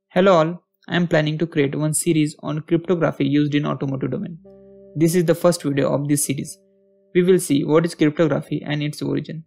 Hello all, I am planning to create one series on cryptography used in automotive domain. This is the first video of this series. We will see what is cryptography and its origin.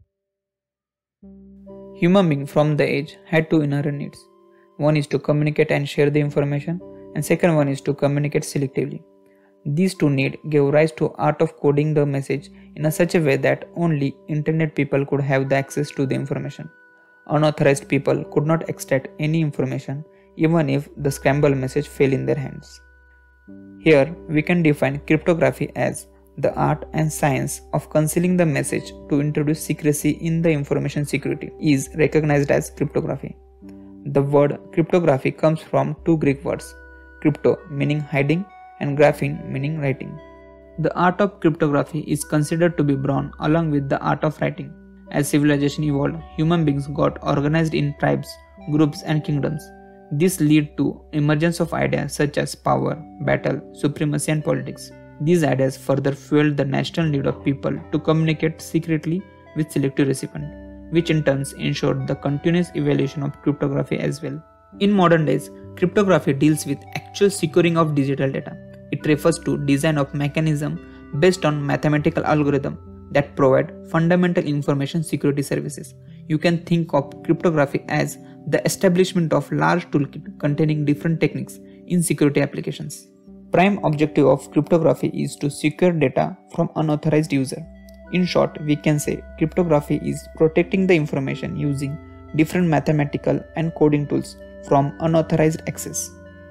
Human beings from the age had two inherent needs. One is to communicate and share the information, and second one is to communicate selectively. These two needs gave rise to art of coding the message in such a way that only internet people could have the access to the information. Unauthorized people could not extract any information even if the scrambled message fell in their hands. Here we can define cryptography as the art and science of concealing the message to introduce secrecy in the information security is recognized as cryptography. The word cryptography comes from two Greek words, crypto meaning hiding and graphene meaning writing. The art of cryptography is considered to be born along with the art of writing. As civilization evolved, human beings got organized in tribes, groups and kingdoms. This led to emergence of ideas such as power, battle, supremacy and politics. These ideas further fueled the natural need of people to communicate secretly with selective recipient, which in turn ensured the continuous evolution of cryptography as well. In modern days, cryptography deals with actual securing of digital data. It refers to design of mechanism based on mathematical algorithm that provide fundamental information security services. You can think of cryptography as the establishment of large toolkit containing different techniques in security applications. Prime objective of cryptography is to secure data from unauthorized user. In short, we can say cryptography is protecting the information using different mathematical and coding tools from unauthorized access.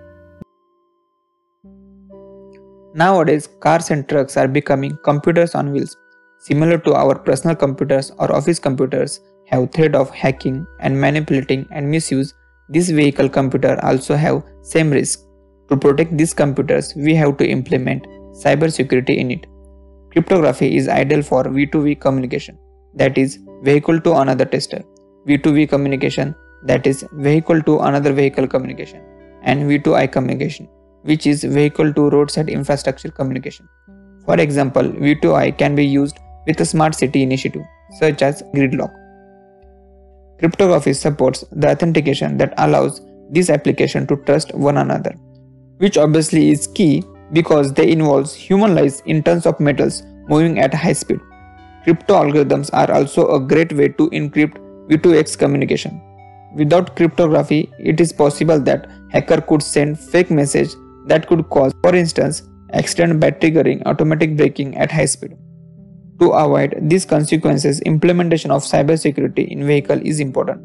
Nowadays, cars and trucks are becoming computers on wheels. Similar to our personal computers or office computers have threat of hacking and manipulating and misuse, this vehicle computer also have same risk. To protect these computers, we have to implement cyber security in it. Cryptography is ideal for V2V communication, that is vehicle to another tester, V2V communication, that is vehicle to another vehicle communication, and V2I communication, which is vehicle to roadside infrastructure communication. For example, V2I can be used with a smart city initiative such as gridlock. Cryptography supports the authentication that allows this application to trust one another, which obviously is key because they involve human lives in terms of metals moving at high speed. Crypto algorithms are also a great way to encrypt V2X communication. Without cryptography, it is possible that hacker could send fake message that could cause, for instance, accident by triggering automatic braking at high speed. To avoid these consequences, implementation of cybersecurity in vehicle is important.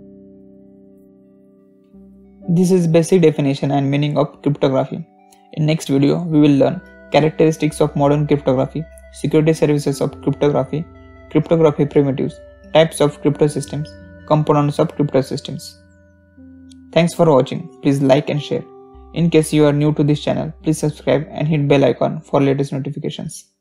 This is basic definition and meaning of cryptography. In next video, we will learn characteristics of modern cryptography, security services of cryptography, cryptography primitives, types of crypto systems, components of crypto systems. Thanks for watching. Please like and share. In case you are new to this channel, please subscribe and hit bell icon for latest notifications.